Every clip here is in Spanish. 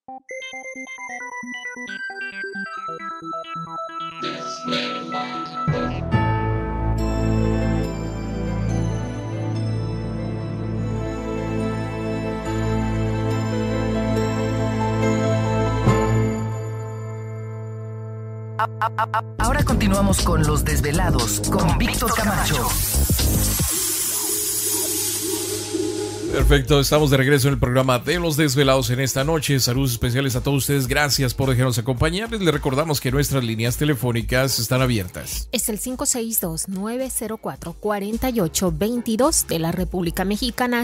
Ahora continuamos con Los Desvelados con Víctor Camacho. Perfecto, estamos de regreso en el programa de Los Desvelados en esta noche. Saludos especiales a todos ustedes, gracias por dejarnos acompañarles. Les recordamos que nuestras líneas telefónicas están abiertas. Es el 562-904-4822 de la República Mexicana,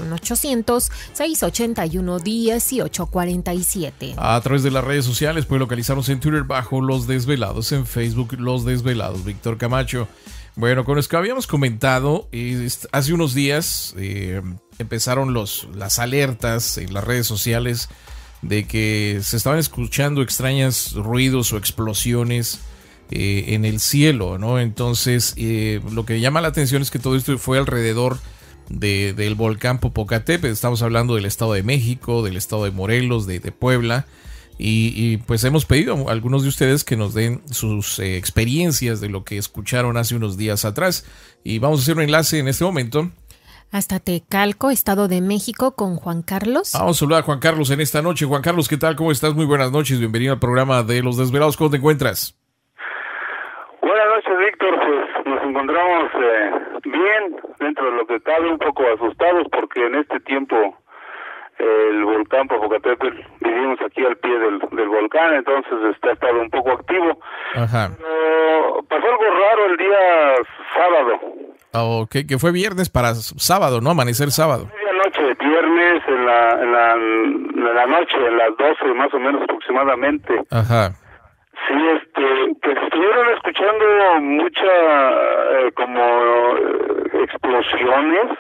01800-681-1847. A través de las redes sociales puede localizarnos en Twitter bajo Los Desvelados, en Facebook Los Desvelados, Víctor Camacho. Bueno, con lo que habíamos comentado, hace unos días empezaron las alertas en las redes sociales de que se estaban escuchando extraños ruidos o explosiones en el cielo, ¿no? Entonces, lo que llama la atención es que todo esto fue alrededor del volcán Popocatépetl. Estamos hablando del Estado de México, del Estado de Morelos, de Puebla. Y pues hemos pedido a algunos de ustedes que nos den sus experiencias de lo que escucharon hace unos días atrás. Y vamos a hacer un enlace en este momento hasta Tecalco, Estado de México, con Juan Carlos. Vamos a saludar a Juan Carlos en esta noche. Juan Carlos, ¿qué tal? ¿Cómo estás? Muy buenas noches. Bienvenido al programa de Los Desvelados. ¿Cómo te encuentras? Buenas noches, Víctor. Pues nos encontramos bien, dentro de lo que cabe, un poco asustados porque en este tiempo el volcán Popocatépetl, vivimos aquí al pie del volcán, entonces ha estado un poco activo. Ajá. Pero pasó algo raro el día sábado. Ok, que fue viernes para sábado, ¿no? Amanecer sábado. Medianoche, viernes en la noche, en las 12 más o menos aproximadamente. Ajá. Sí, pues estuvieron escuchando mucha como explosiones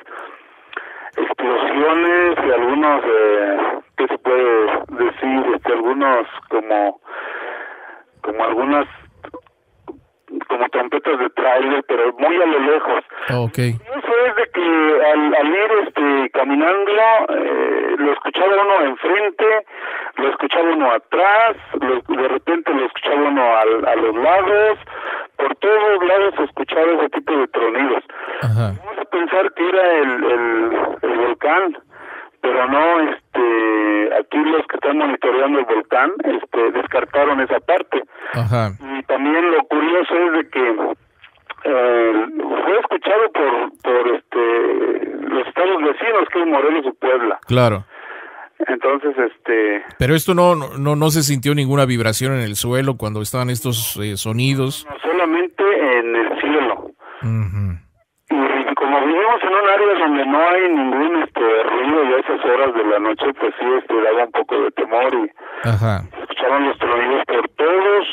y algunos, ¿qué se puede decir? Algunos como algunas como trompetas de tráiler, pero muy a lo lejos. Okay. Eso es de que al ir caminando, lo escuchaba uno enfrente, lo escuchaba uno atrás, de repente lo escuchaba uno a los lados, por todos lados se escuchaba ese tipo de tronidos. Ajá. Vamos a pensar que era el volcán, pero no, aquí los que están monitoreando el volcán, descartaron esa parte. Ajá. Y también lo curioso es de que fue escuchado por los estados vecinos, que es Morelos y Puebla. Claro. Entonces, Pero esto no se sintió ninguna vibración en el suelo cuando estaban estos sonidos. No, solamente en el cielo. Uh-huh. Y como vivimos en un área donde no hay ningún ruido y a esas horas de la noche, pues sí, daba un poco de temor y Ajá. escuchaban los tronidos por todos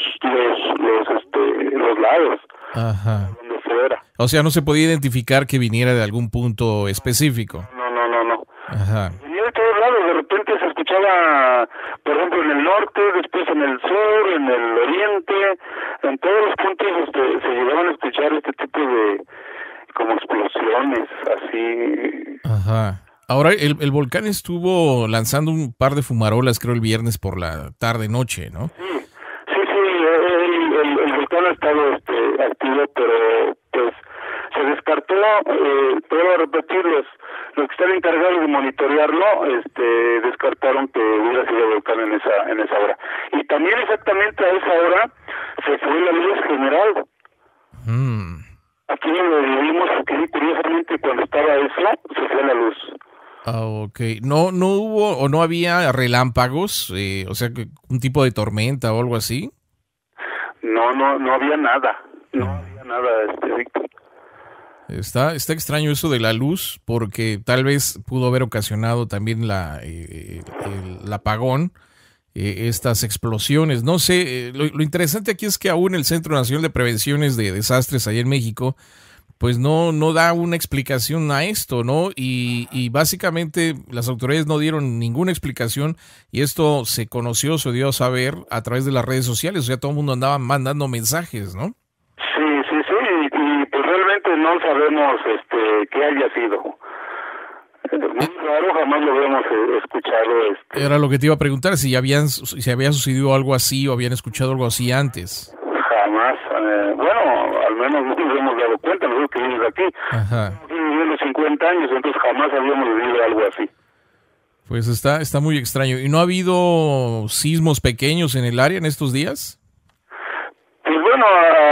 los lados. Ajá. Donde fuera. O sea, no se podía identificar que viniera de algún punto específico. No. Ajá. Venía de todos lados, de repente se escuchaba, por ejemplo, en el norte, después en el sur, en el oriente, en todos los puntos se llegaban a escuchar este tipo de como explosiones, así. Ajá. Ahora, el volcán estuvo lanzando un par de fumarolas, creo, el viernes por la tarde-noche, ¿no? Sí, el volcán ha estado activo, pero pues se descartó, puedo repetir, los que están encargados de monitorearlo, descartaron que hubiera sido volcán en esa hora. Y también exactamente a esa hora se fue la luz general. Aquí donde vivimos, aquí curiosamente cuando estaba eso, se fue la luz. Ah, ok. No hubo o no había relámpagos, o sea, un tipo de tormenta o algo así. No había nada. No había nada, Víctor. Está extraño eso de la luz, porque tal vez pudo haber ocasionado también el apagón, estas explosiones. No sé, lo interesante aquí es que aún el Centro Nacional de Prevenciones de Desastres allá en México, pues no da una explicación a esto, ¿no? Y básicamente las autoridades no dieron ninguna explicación y esto se dio a saber a través de las redes sociales, o sea, todo el mundo andaba mandando mensajes, ¿no? Sí, y pues realmente no sabemos qué haya sido. Muy raro, jamás lo habíamos escuchado. Era lo que te iba a preguntar, si había sucedido algo así o habían escuchado algo así antes. Jamás. Bueno, al menos no nos hemos dado cuenta, nosotros que vivimos aquí. Ajá. Viví los 50 años, entonces jamás habíamos vivido algo así. Pues está muy extraño. ¿Y no ha habido sismos pequeños en el área en estos días? Pues bueno,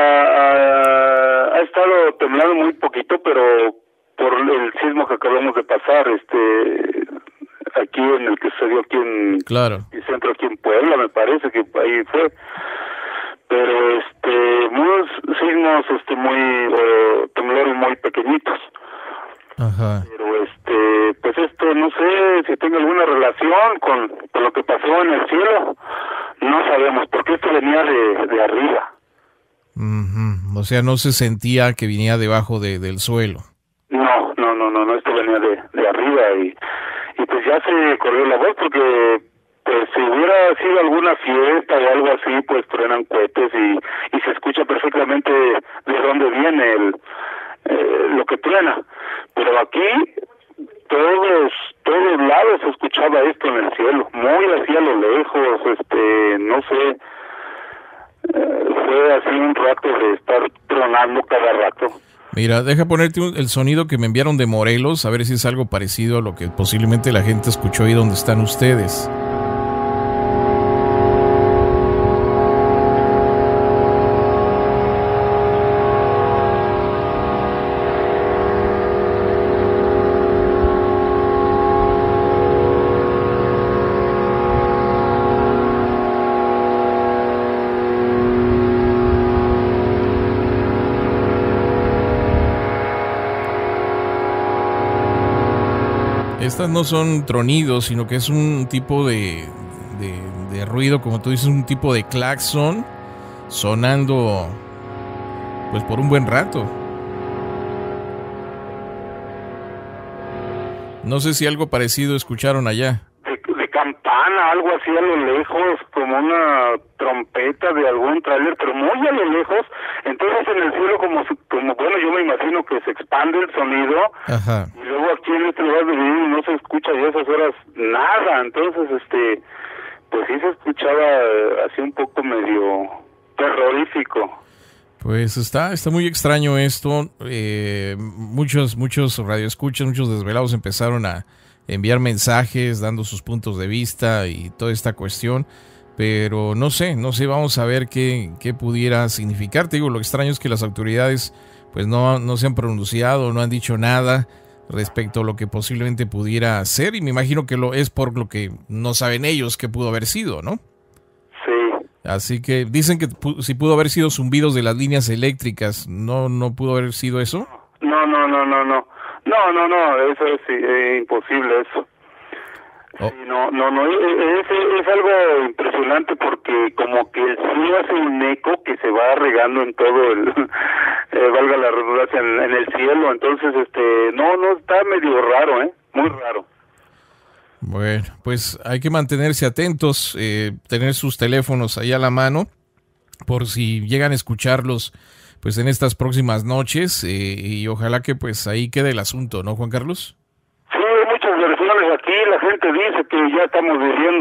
ha estado temblando muy poquito, pero por el sismo que acabamos de pasar, aquí en el que sucedió aquí en Claro. el centro, aquí en Puebla, me parece que ahí fue. Pero muchos sismos temblores muy pequeñitos. Ajá. Pero pues esto no sé si tenga alguna relación con lo que pasó en el cielo. No sabemos, porque esto venía de arriba. O sea, no se sentía que venía debajo del suelo. No, esto venía de arriba y pues ya se corrió la voz, porque pues si hubiera sido alguna fiesta o algo así, pues truenan cohetes y se escucha perfectamente de dónde viene lo que truena. Pero aquí todos lados se escuchaba esto en el cielo, muy hacia lo lejos, no sé, fue así un rato de estar tronando cada rato. Mira, deja ponerte el sonido que me enviaron de Morelos, a ver si es algo parecido a lo que posiblemente la gente escuchó ahí donde están ustedes. Estas no son tronidos, sino que es un tipo de ruido, como tú dices, un tipo de claxon sonando pues por un buen rato. No sé si algo parecido escucharon allá. De campana, algo así a lo lejos, como una trompeta de algún tráiler, pero muy a lo lejos. Entonces en el cielo como bueno, yo me imagino que se expande el sonido. Ajá. Y luego aquí en este lugar de vivir no se escucha ya a esas horas nada. Entonces pues sí se escuchaba así un poco medio terrorífico. Pues está muy extraño esto. Muchos radioescuchas, muchos desvelados empezaron a enviar mensajes dando sus puntos de vista y toda esta cuestión. Pero no sé, vamos a ver qué pudiera significar. Te digo, lo extraño es que las autoridades pues no se han pronunciado, no han dicho nada respecto a lo que posiblemente pudiera ser. Y me imagino que es por lo que no saben ellos qué pudo haber sido, ¿no? Sí. Así que dicen que si pudo haber sido zumbidos de las líneas eléctricas, ¿no pudo haber sido eso? No, eso es imposible eso. Oh. Sí, no, es algo impresionante, porque como que el cielo hace un eco que se va regando en todo valga la redundancia, en el cielo. Entonces, no, está medio raro, muy raro. Bueno, pues hay que mantenerse atentos, tener sus teléfonos ahí a la mano, por si llegan a escucharlos pues en estas próximas noches, y ojalá que pues ahí quede el asunto, ¿no, Juan Carlos? Sí, hay muchas versiones aquí. La gente dice que ya estamos viviendo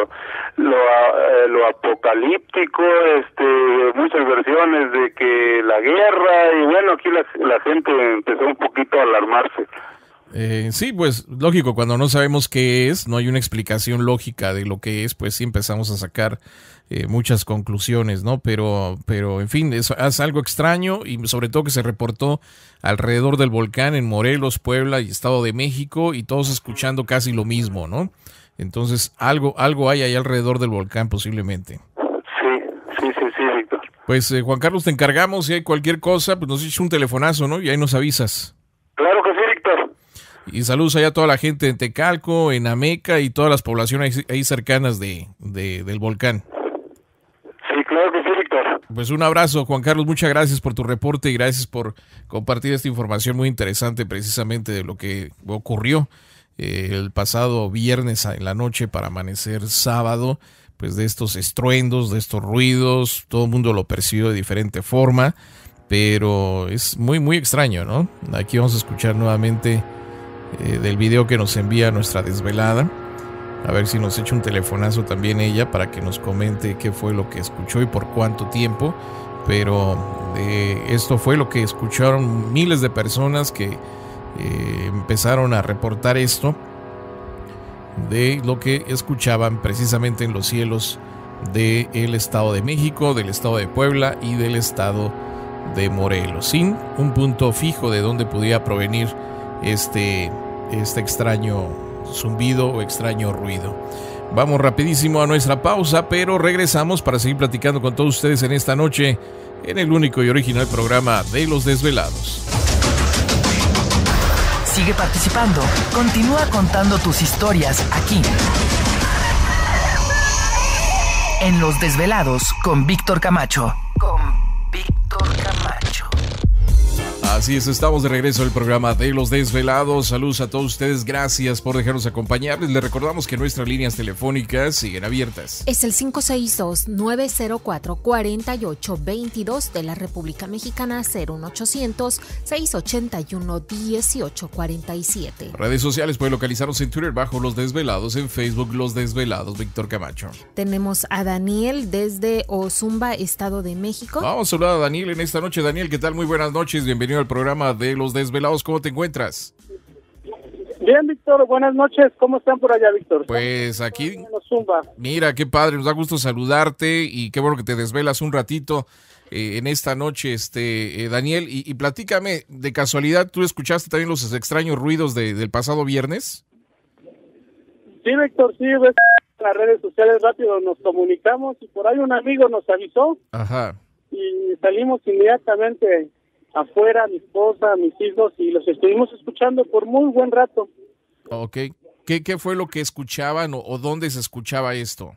lo apocalíptico, muchas versiones de que la guerra, y bueno, aquí la gente empezó un poquito a alarmarse. Sí, pues lógico, cuando no sabemos qué es, no hay una explicación lógica de lo que es, pues sí empezamos a sacar muchas conclusiones, ¿no? Pero en fin, es algo extraño, y sobre todo que se reportó alrededor del volcán en Morelos, Puebla y Estado de México, y todos escuchando casi lo mismo, ¿no? Entonces algo hay ahí alrededor del volcán posiblemente. Sí, Víctor. Pues Juan Carlos, te encargamos, si hay cualquier cosa, pues nos eches un telefonazo, ¿no? Y ahí nos avisas. Claro que sí, Víctor. Y saludos allá a toda la gente en Tecalco, en Ameca y todas las poblaciones ahí cercanas del volcán. Sí, claro que sí, Víctor. Pues un abrazo, Juan Carlos, muchas gracias por tu reporte y gracias por compartir esta información muy interesante precisamente de lo que ocurrió el pasado viernes en la noche para amanecer sábado, pues de estos estruendos, de estos ruidos. Todo el mundo lo percibió de diferente forma, pero es muy, muy extraño, ¿no? Aquí vamos a escuchar nuevamente del video que nos envía nuestra desvelada. A ver si nos echa un telefonazo también ella para que nos comente qué fue lo que escuchó y por cuánto tiempo. Pero esto fue lo que escucharon miles de personas que empezaron a reportar esto, de lo que escuchaban precisamente en los cielos del Estado de México, del Estado de Puebla y del Estado de Morelos, sin un punto fijo de dónde pudiera provenir este extraño zumbido o extraño ruido. Vamos rapidísimo a nuestra pausa, pero regresamos para seguir platicando con todos ustedes en esta noche en el único y original programa de Los Desvelados. Sigue participando. Continúa contando tus historias aquí en Los Desvelados con Víctor Camacho. Así es, estamos de regreso al programa de Los Desvelados. Saludos a todos ustedes, gracias por dejarnos acompañarles. Les recordamos que nuestras líneas telefónicas siguen abiertas. Es el 562-904-4822 de la República Mexicana, 01800-681-1847. Redes sociales, pueden localizarnos en Twitter bajo Los Desvelados, en Facebook Los Desvelados, Víctor Camacho. Tenemos a Daniel desde Ozumba, Estado de México. Vamos a saludar a Daniel en esta noche. Daniel, ¿qué tal? Muy buenas noches, bienvenido al programa de Los Desvelados. ¿Cómo te encuentras? Bien, Víctor, buenas noches. ¿Cómo están por allá, Víctor? Pues aquí, mira, qué padre, nos da gusto saludarte y qué bueno que te desvelas un ratito en esta noche, Daniel, y platícame, de casualidad, ¿tú escuchaste también los extraños ruidos del pasado viernes? Sí, Víctor, sí, ves, en las redes sociales rápido nos comunicamos y por ahí un amigo nos avisó. Ajá. Y salimos inmediatamente afuera, mi esposa, mis hijos, y los estuvimos escuchando por muy buen rato. Ok. ¿Qué fue lo que escuchaban o dónde se escuchaba esto?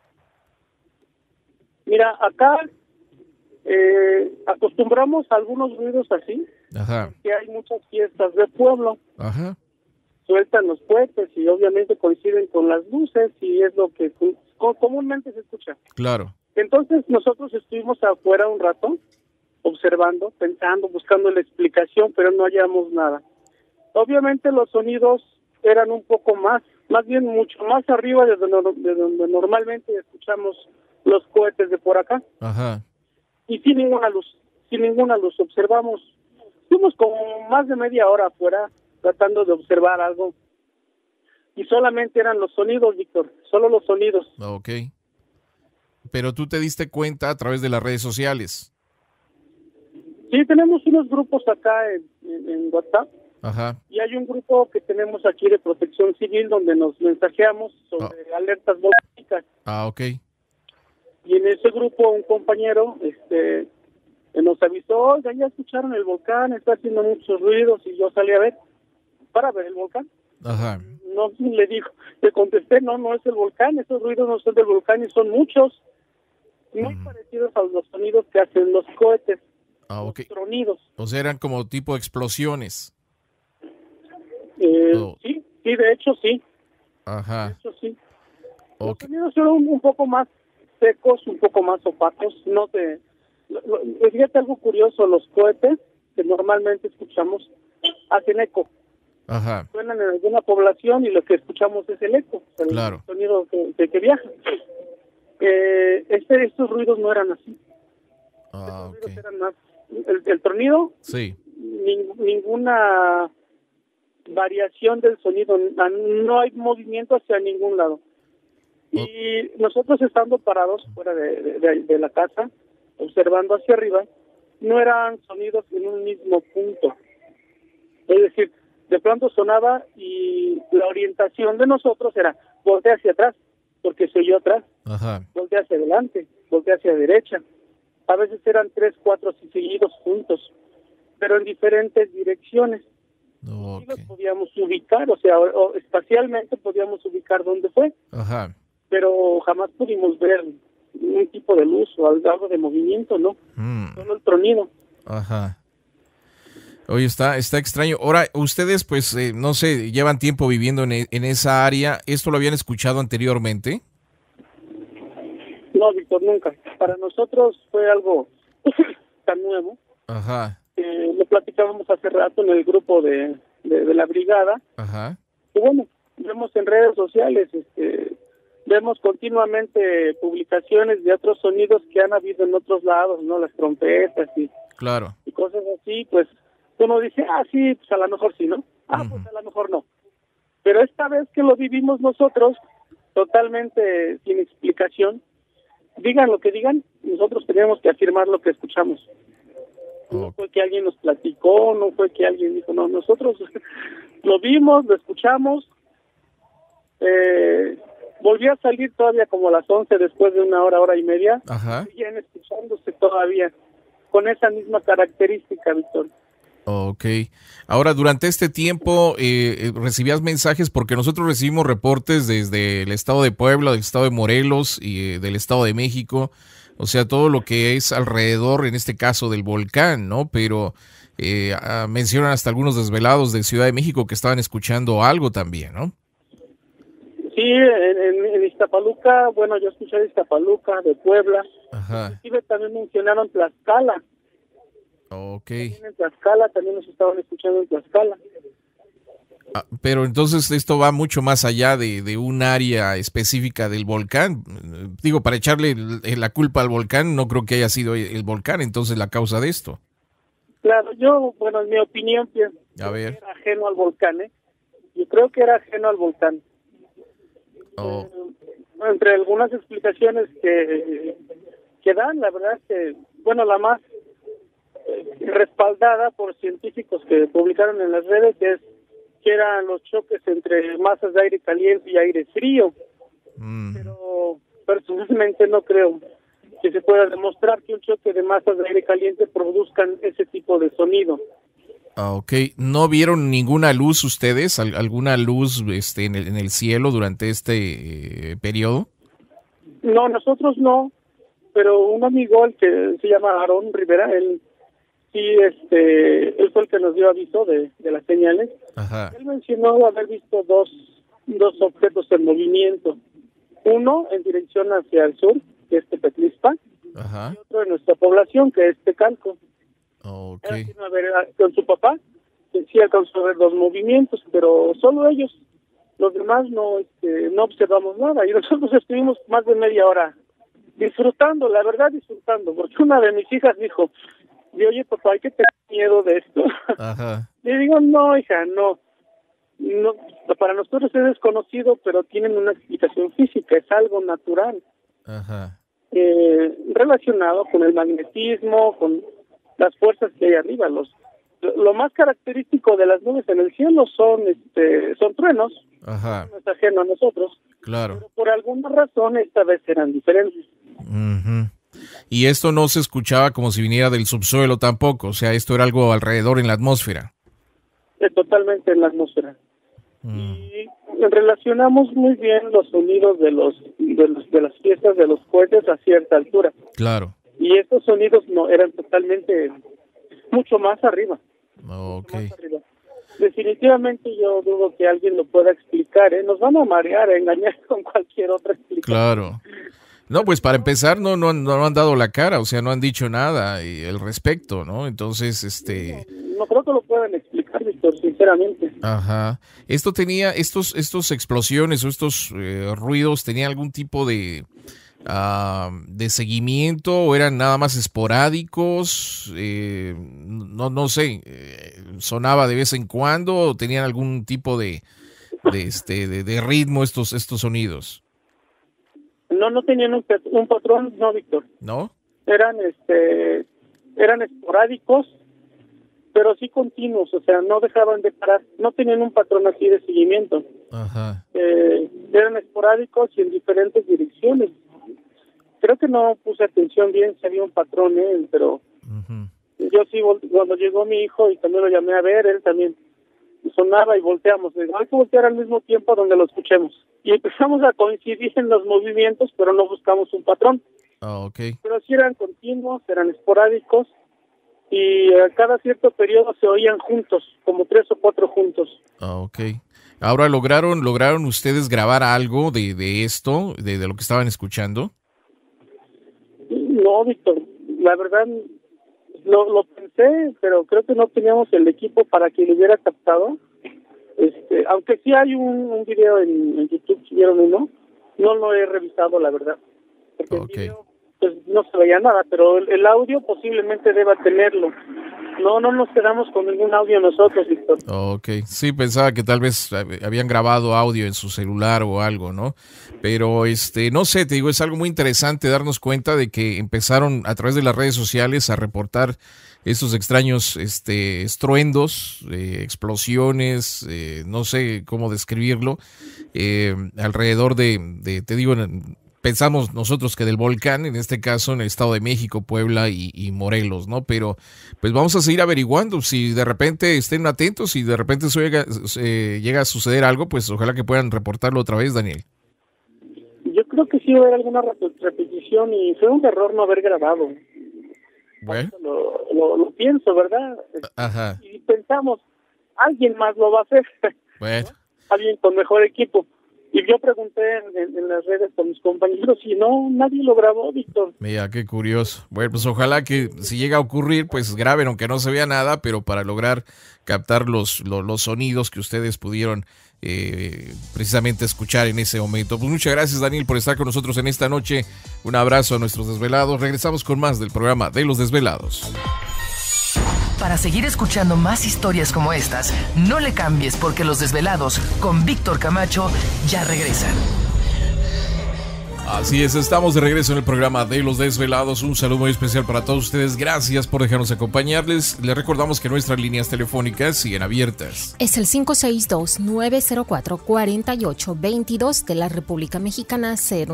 Mira, acá acostumbramos a algunos ruidos así. Ajá. Que hay muchas fiestas de pueblo. Ajá. Sueltan los cohetes y obviamente coinciden con las luces y es lo que comúnmente se escucha. Claro. Entonces nosotros estuvimos afuera un rato, observando, pensando, buscando la explicación, pero no hallamos nada. Obviamente los sonidos eran un poco más bien mucho más arriba de donde normalmente escuchamos los cohetes de por acá. Ajá. Y sin ninguna luz, observamos. Estuvimos como más de media hora afuera tratando de observar algo. Y solamente eran los sonidos, Víctor, solo los sonidos. Ok. Pero tú te diste cuenta a través de las redes sociales. Sí, tenemos unos grupos acá en WhatsApp. Ajá. Y hay un grupo que tenemos aquí de protección civil donde nos mensajeamos sobre alertas volcánicas. Ah, ok. Y en ese grupo un compañero nos avisó, oiga, ya escucharon el volcán, está haciendo muchos ruidos, y yo salí a ver, para ver el volcán. Ajá. No, le contesté, no es el volcán, esos ruidos no son del volcán y son muchos, muy parecidos a los sonidos que hacen los cohetes. Ah, ok. Tronidos. O sea, eran como tipo explosiones. Sí, de hecho sí. Ajá. De hecho sí. Okay. Los sonidos son un poco más secos, un poco más opacos. Fíjate algo curioso, los cohetes que normalmente escuchamos hacen eco. Ajá. Suenan en alguna población y lo que escuchamos es el eco, claro. El sonido que viaja. Estos ruidos no eran así. Ah, Estos ruidos okay. eran más el tronido, sí. Ninguna variación del sonido, no hay movimiento hacia ningún lado. Y nosotros estando parados fuera de la casa, observando hacia arriba, no eran sonidos en un mismo punto. Es decir, de pronto sonaba y la orientación de nosotros era voltea hacia atrás, porque se oyó atrás. Ajá. Voltea hacia adelante, voltea hacia derecha. A veces eran 3, 4 así seguidos juntos, pero en diferentes direcciones. Okay. Y los podíamos ubicar, o espacialmente podíamos ubicar dónde fue. Ajá. Pero jamás pudimos ver un tipo de luz o algo de movimiento, ¿no? Solo el tronido. Ajá. Oye, está extraño. Ahora, ustedes, pues, no sé, llevan tiempo viviendo en esa área. ¿Esto lo habían escuchado anteriormente? No, Víctor, nunca. Para nosotros fue algo tan nuevo. Ajá. Lo platicábamos hace rato en el grupo de de la brigada. Ajá. Y bueno, vemos en redes sociales, vemos continuamente publicaciones de otros sonidos que han habido en otros lados, ¿no? Las trompetas Claro. y cosas así, pues uno dice, sí, pues a lo mejor sí, ¿no? Pues a lo mejor no. Pero esta vez que lo vivimos nosotros, totalmente sin explicación, digan lo que digan, nosotros tenemos que afirmar lo que escuchamos. No fue que alguien nos platicó, no fue que alguien dijo, no, nosotros lo vimos, lo escuchamos. Volví a salir todavía como a las 11 después de una hora y media. Ajá. Siguen escuchándose todavía con esa misma característica, Víctor. Ok. Ahora, durante este tiempo, ¿recibías mensajes? Porque nosotros recibimos reportes desde el estado de Puebla, del estado de Morelos y del estado de México. O sea, todo lo que es alrededor, en este caso, del volcán, ¿no? Pero mencionan hasta algunos desvelados de Ciudad de México que estaban escuchando algo también, ¿no? Sí, en Iztapaluca, bueno, yo escuché de Iztapaluca, de Puebla. Ajá. Inclusive también mencionaron Tlaxcala. Ok. También en Tlaxcala, también nos estaban escuchando en Tlaxcala. Pero entonces esto va mucho más allá de un área específica del volcán. Digo, para echarle la culpa al volcán, no creo que haya sido el volcán entonces la causa de esto. Claro, yo, bueno, en mi opinión, pienso que era ajeno al volcán, ¿eh? Yo creo que era ajeno al volcán. Entre algunas explicaciones que dan, la verdad es que, bueno, la más respaldada por científicos que publicaron en las redes es que eran los choques entre masas de aire caliente y aire frío. Pero personalmente no creo que se pueda demostrar que un choque de masas de aire caliente produzcan ese tipo de sonido. Ok. ¿No vieron ninguna luz ustedes? ¿Alguna luz en el cielo durante este periodo? No, nosotros no, pero un amigo, el que se llama Aarón Rivera, él sí, él fue el que nos dio aviso de las señales. Ajá. Él mencionó haber visto dos objetos en movimiento. Uno en dirección hacia el sur, que es Tepetlispa, Ajá. y otro en nuestra población, que es Tecalco. Okay. Con su papá, que sí alcanzó a ver dos movimientos, pero solo ellos. Los demás no observamos nada. Y nosotros estuvimos más de media hora disfrutando, la verdad disfrutando, porque una de mis hijas dijo, oye papá, hay que tener miedo de esto. Ajá. Le digo, no hija, no, para nosotros es desconocido, pero tienen una explicación física, es algo natural. Ajá. Relacionado con el magnetismo, con las fuerzas que hay arriba. Lo más característico de las nubes en el cielo son truenos. Ajá. No es ajeno a nosotros. Claro. Pero por alguna razón esta vez eran diferentes. Uh-huh. Y esto no se escuchaba como si viniera del subsuelo tampoco, o sea, esto era algo alrededor en la atmósfera. Totalmente en la atmósfera. Y relacionamos muy bien los sonidos de las fiestas de los cohetes a cierta altura. Claro. Y estos sonidos no eran totalmente mucho más arriba. Okay. Más arriba. Definitivamente yo dudo que alguien lo pueda explicar, ¿eh? Nos van a marear, a engañar con cualquier otra explicación. Claro. No, pues para empezar no han dado la cara, o sea, no han dicho nada al respecto, ¿no? Entonces, No creo que lo puedan explicar, Víctor, sinceramente. Ajá. ¿Esto tenía, estos explosiones o estos ruidos, tenían algún tipo de seguimiento o eran nada más esporádicos? No sé, ¿sonaba de vez en cuando o tenían algún tipo de ritmo estos sonidos? No tenían un patrón, no, Víctor. ¿No? Eran esporádicos, pero sí continuos, o sea, no dejaban de parar, no tenían un patrón así de seguimiento. Ajá. Eran esporádicos y en diferentes direcciones. Creo que no puse atención bien si había un patrón, pero yo sí, cuando llegó mi hijo y también lo llamé a ver, él también sonaba y volteamos. Hay que voltear al mismo tiempo donde lo escuchemos. Y empezamos a coincidir en los movimientos, pero no buscamos un patrón. Okay. Pero sí eran continuos, eran esporádicos y a cada cierto periodo se oían juntos, como 3 o 4 juntos. Okay. Ahora, ¿lograron ustedes grabar algo de esto, de lo que estaban escuchando? No, Víctor, la verdad lo pensé, pero creo que no teníamos el equipo para que lo hubiera captado. Aunque sí hay un video en YouTube, si vieron uno, no lo he revisado, la verdad. Porque el video, pues no se veía nada, pero el audio posiblemente deba tenerlo. No nos quedamos con ningún audio nosotros, Víctor. Ok, sí, pensaba que tal vez habían grabado audio en su celular o algo, ¿no? Pero, no sé, te digo, es algo muy interesante darnos cuenta de que empezaron a través de las redes sociales a reportar estos extraños estruendos, explosiones, no sé cómo describirlo, alrededor te digo, pensamos nosotros que del volcán, en este caso en el Estado de México, Puebla y Morelos, ¿no? Pero pues vamos a seguir averiguando, si de repente estén atentos, si de repente eso llega a suceder algo, pues ojalá que puedan reportarlo otra vez, Daniel. Yo creo que sí va a haber alguna repetición y fue un error no haber grabado. Bueno. Lo pienso, ¿verdad? Ajá. Y pensamos, alguien más lo va a hacer. Bueno. Alguien con mejor equipo. Y yo pregunté en las redes con mis compañeros y no, nadie lo grabó, Víctor. Mira, qué curioso. Bueno, pues ojalá que si llega a ocurrir, pues graben, aunque no se vea nada, pero para lograr captar los sonidos que ustedes pudieron precisamente escuchar en ese momento. Pues muchas gracias, Daniel, por estar con nosotros en esta noche. Un abrazo a nuestros desvelados. Regresamos con más del programa de Los Desvelados. Para seguir escuchando más historias como estas, no le cambies, porque Los Desvelados con Víctor Camacho ya regresan. Así es, estamos de regreso en el programa de Los Desvelados. Un saludo muy especial para todos ustedes. Gracias por dejarnos acompañarles. Les recordamos que nuestras líneas telefónicas siguen abiertas. Es el 562-904-4822 de la República Mexicana,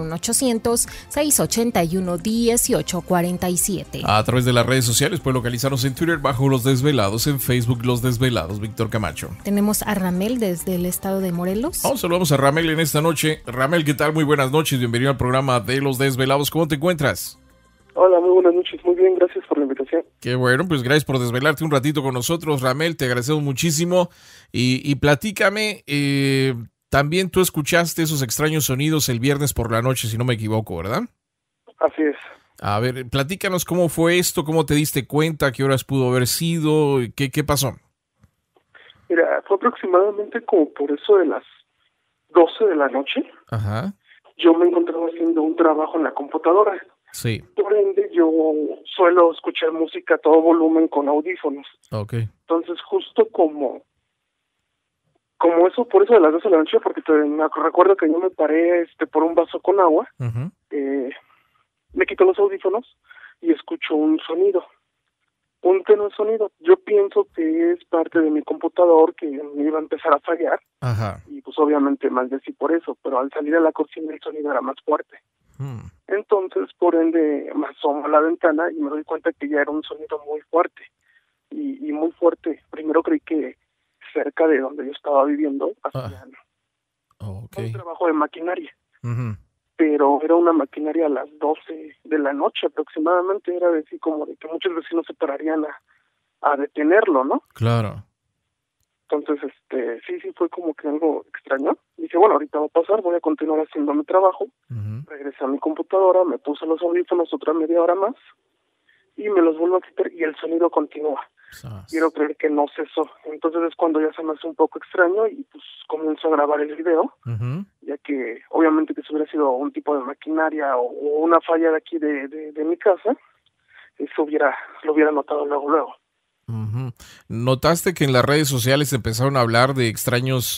01800-681-1847. A través de las redes sociales pueden localizarnos en Twitter bajo Los Desvelados, en Facebook Los Desvelados. Víctor Camacho. Tenemos a Ramel desde el estado de Morelos. Saludamos a Ramel en esta noche. Ramel, ¿qué tal? Muy buenas noches. Bienvenido al programa de Los Desvelados. ¿Cómo te encuentras? Hola, muy buenas noches. Muy bien, gracias por la invitación. Qué bueno, pues gracias por desvelarte un ratito con nosotros, Ramel. Te agradecemos muchísimo. Y platícame, también tú escuchaste esos extraños sonidos el viernes por la noche, si no me equivoco, ¿verdad? Así es. A ver, platícanos cómo fue esto, cómo te diste cuenta, qué horas pudo haber sido, qué pasó. Mira, fue aproximadamente como por eso de las 12 de la noche. Ajá. Yo me encontraba haciendo un trabajo en la computadora. Sí. Por ende, yo suelo escuchar música a todo volumen con audífonos. Ok. Entonces, justo como eso, por eso de las 12 de la noche, porque me recuerdo que yo me paré por un vaso con agua, Uh-huh. me quito los audífonos y escucho un sonido. Un tenue sonido. Yo pienso que es parte de mi computador que me iba a empezar a fallar. Ajá. Y pues obviamente maldecí por eso, pero al salir a la cocina el sonido era más fuerte. Entonces, por ende, me asomo a la ventana y me doy cuenta que ya era un sonido muy fuerte. Y muy fuerte. Primero creí que cerca de donde yo estaba viviendo hacían un trabajo de maquinaria. Uh-huh. Pero era una maquinaria a las 12 de la noche aproximadamente. Era decir, como de que muchos vecinos se pararían a detenerlo, ¿no? Claro. Entonces, sí fue como que algo extraño. Dije, bueno, ahorita va a pasar, voy a continuar haciendo mi trabajo. Uh-huh. Regresé a mi computadora, me puse los audífonos otra media hora más y me los vuelvo a quitar y el sonido continúa. Quiero creer que no cesó. Entonces es cuando ya se me hace un poco extraño y pues comienzo a grabar el video, Uh-huh. ya que obviamente que si hubiera sido un tipo de maquinaria o una falla de aquí de mi casa, eso lo hubiera notado luego. Uh-huh. ¿Notaste que en las redes sociales empezaron a hablar de extraños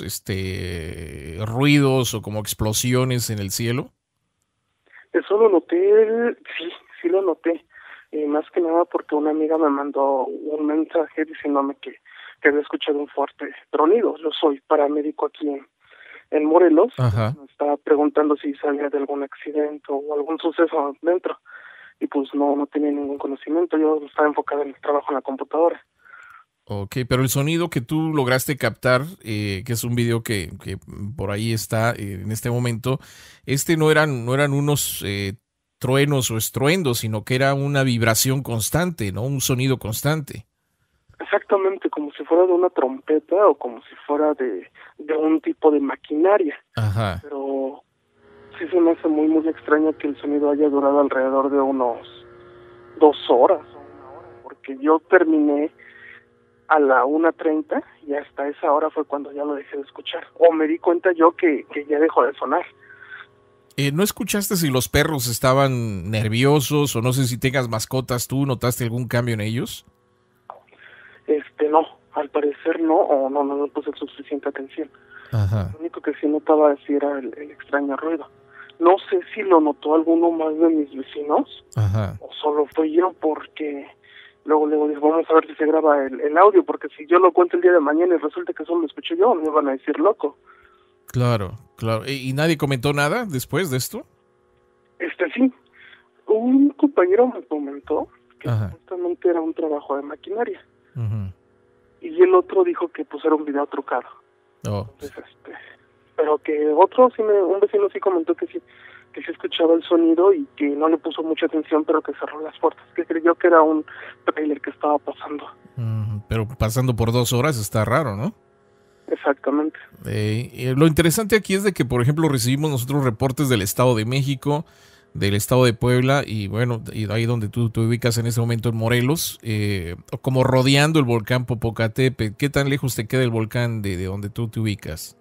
ruidos o como explosiones en el cielo? Eso lo noté, sí lo noté. Más que nada porque una amiga me mandó un mensaje diciéndome que había escuchado un fuerte tronido. Yo soy paramédico aquí en Morelos. Ajá. Me estaba preguntando si sabía de algún accidente o algún suceso dentro. Y pues no tenía ningún conocimiento. Yo estaba enfocado en el trabajo en la computadora. Ok, pero el sonido que tú lograste captar, que es un video que por ahí está en este momento, no eran unos truenos o estruendos, sino que era una vibración constante, ¿no? Un sonido constante. Exactamente, como si fuera de una trompeta o como si fuera de un tipo de maquinaria. Ajá. Pero sí se me hace muy, muy extraño que el sonido haya durado alrededor de unos 2 horas o 1 hora, porque yo terminé a la 1:30 y hasta esa hora fue cuando ya lo dejé de escuchar. O me di cuenta yo que ya dejó de sonar. ¿No escuchaste si los perros estaban nerviosos o no sé si tengas mascotas tú? ¿Notaste algún cambio en ellos? No, al parecer no, o no me puse suficiente atención. Ajá. Lo único que sí notaba sí era el extraño ruido. No sé si lo notó alguno más de mis vecinos. Ajá. O solo fui yo, porque luego dije, vamos a ver si se graba el audio, porque si yo lo cuento el día de mañana y resulta que solo lo escuché yo, me van a decir loco. Claro. ¿Y nadie comentó nada después de esto? Sí. Un compañero me comentó que Ajá. justamente era un trabajo de maquinaria. Uh-huh. Y el otro dijo que pues era un video trucado. Oh. Entonces, pero que un vecino sí comentó que sí escuchaba el sonido y que no le puso mucha atención, pero que cerró las puertas, que creyó que era un trailer que estaba pasando. Pero pasando por 2 horas está raro, ¿no? Exactamente. Lo interesante aquí es de que, por ejemplo, recibimos nosotros reportes del Estado de México, del Estado de Puebla y bueno, y ahí donde tú te ubicas en este momento en Morelos, como rodeando el volcán Popocatépetl. ¿Qué tan lejos te queda el volcán de donde tú te ubicas?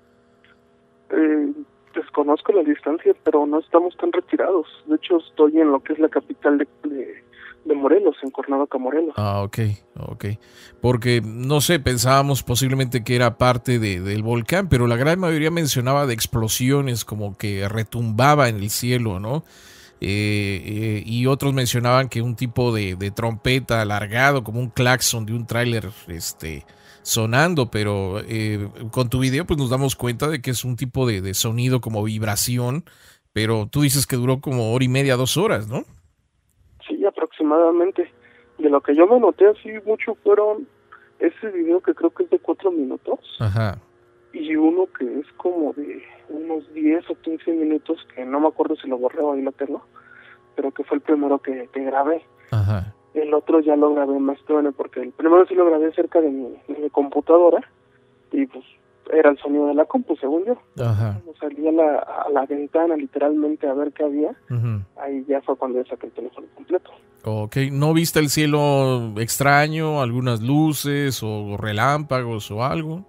Desconozco la distancia, pero no estamos tan retirados. De hecho, estoy en lo que es la capital de Morelos, en Cuernavaca, Morelos. Ah, ok. Porque, no sé, pensábamos posiblemente que era parte del volcán, pero la gran mayoría mencionaba de explosiones, como que retumbaba en el cielo, ¿no? Y otros mencionaban que un tipo de trompeta alargado, como un claxon de un tráiler, sonando, pero con tu video pues nos damos cuenta de que es un tipo de sonido como vibración, pero tú dices que duró como 1:30, 2 horas, ¿no? Sí, aproximadamente. De lo que yo me noté así mucho fueron ese video que creo que es de 4 minutos. Ajá. Y uno que es como de unos 10 o 15 minutos, que no me acuerdo si lo borré o ahí lo tengo, pero que fue el primero que grabé. Ajá. El otro ya lo grabé más tarde, porque el primero sí lo grabé cerca de mi computadora, y pues era el sonido de la compu, según yo. Ajá. Cuando salí a la ventana literalmente a ver qué había, ahí ya fue cuando yo saqué el teléfono completo. Ok, ¿no viste el cielo extraño, algunas luces o relámpagos o algo?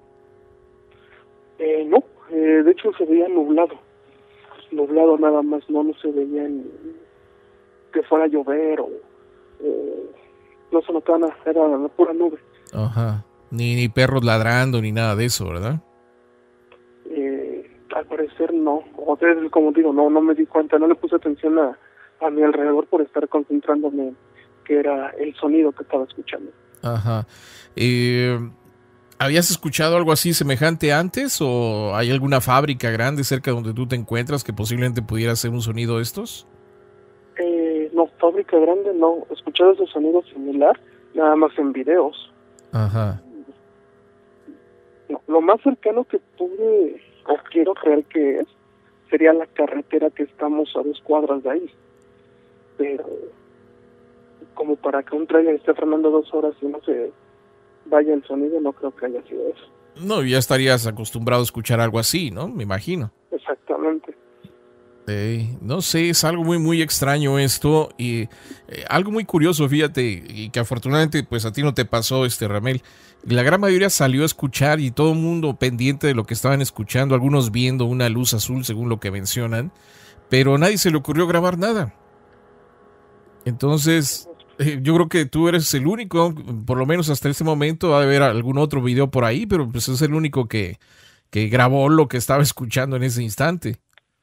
No, de hecho se veía nublado nada más, no se veía que fuera a llover o no se notaba nada, era la pura nube. Ajá, ni perros ladrando ni nada de eso, ¿verdad? Al parecer no, o sea, como digo, no me di cuenta, no le puse atención a mi alrededor por estar concentrándome en que era el sonido que estaba escuchando. Ajá. ¿Habías escuchado algo así semejante antes o hay alguna fábrica grande cerca de donde tú te encuentras que posiblemente pudiera hacer un sonido de estos? No, fábrica grande no, he escuchado ese sonido similar, nada más en videos. Ajá. No, lo más cercano que pude, o quiero creer que sería la carretera que estamos a 2 cuadras de ahí. Pero como para que un trailer esté frenando 2 horas y no se vaya el sonido, no creo que haya sido eso. No, ya estarías acostumbrado a escuchar algo así, ¿no? Me imagino. Exactamente. No sé, es algo muy, muy extraño esto y algo muy curioso, fíjate, y que afortunadamente pues a ti no te pasó, Ramel. La gran mayoría salió a escuchar y todo el mundo pendiente de lo que estaban escuchando, algunos viendo una luz azul según lo que mencionan, pero a nadie se le ocurrió grabar nada. Entonces, yo creo que tú eres el único, por lo menos hasta este momento, va a haber algún otro video por ahí, pero pues es el único que grabó lo que estaba escuchando en ese instante.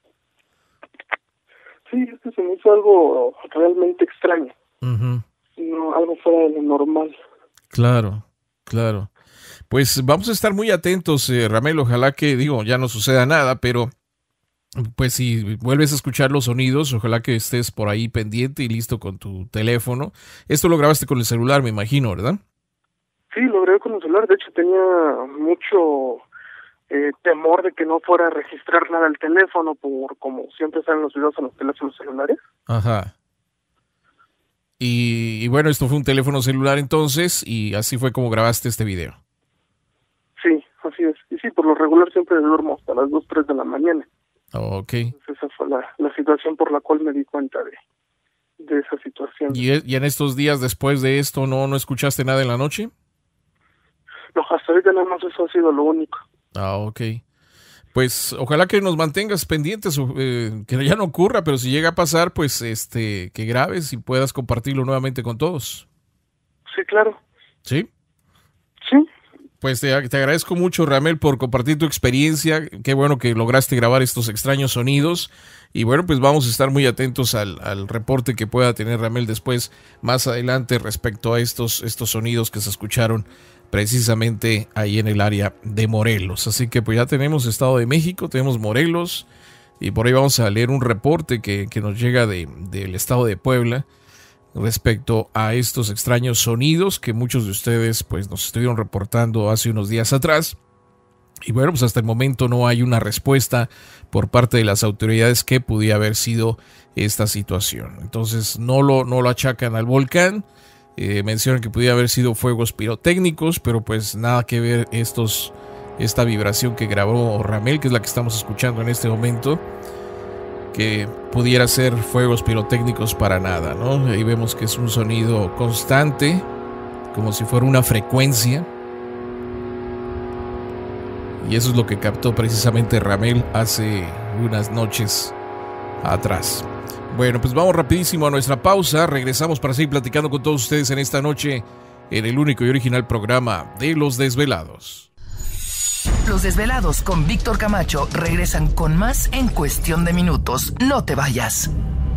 Sí, se me hizo algo realmente extraño. Uh-huh. No, algo fuera de lo normal. Claro. Pues vamos a estar muy atentos, Ramel. Ojalá que, ya no suceda nada, pero pues si vuelves a escuchar los sonidos, ojalá que estés por ahí pendiente y listo con tu teléfono. Esto lo grabaste con el celular, me imagino, ¿verdad? Sí, lo grabé con el celular. De hecho, tenía mucho temor de que no fuera a registrar nada el teléfono, por como siempre salen los videos en los teléfonos celulares. Ajá. Y bueno, esto fue un teléfono celular entonces, y así fue como grabaste este video. Sí, así es. Y sí, por lo regular siempre duermo hasta las 2, 3 de la mañana. Ok. Entonces esa fue la situación por la cual me di cuenta de esa situación. ¿Y en estos días después de esto no escuchaste nada en la noche? No, hasta ahorita nada más eso ha sido lo único. Ah, ok. Pues ojalá que nos mantengas pendientes, que ya no ocurra, pero si llega a pasar, pues que grabes y puedas compartirlo nuevamente con todos. Sí, claro. ¿Sí? Sí. Pues te agradezco mucho, Ramel, por compartir tu experiencia. Qué bueno que lograste grabar estos extraños sonidos. Y bueno, pues vamos a estar muy atentos al reporte que pueda tener Ramel después, más adelante, respecto a estos sonidos que se escucharon precisamente ahí en el área de Morelos. Así que pues ya tenemos Estado de México, tenemos Morelos, y por ahí vamos a leer un reporte que nos llega del Estado de Puebla respecto a estos extraños sonidos que muchos de ustedes pues nos estuvieron reportando hace unos días atrás. Y bueno, pues hasta el momento no hay una respuesta por parte de las autoridades que pudiera haber sido esta situación. Entonces no lo achacan al volcán. Mencionan que pudiera haber sido fuegos pirotécnicos, pero pues nada que ver esta vibración que grabó Ramel, que es la que estamos escuchando en este momento, que pudiera ser fuegos pirotécnicos para nada, ¿no? Ahí vemos que es un sonido constante, como si fuera una frecuencia. Y eso es lo que captó precisamente Ramel hace unas noches atrás. Bueno, pues vamos rapidísimo a nuestra pausa. Regresamos para seguir platicando con todos ustedes en esta noche en el único y original programa de Los Desvelados. Los Desvelados con Víctor Camacho regresan con más en cuestión de minutos. No te vayas.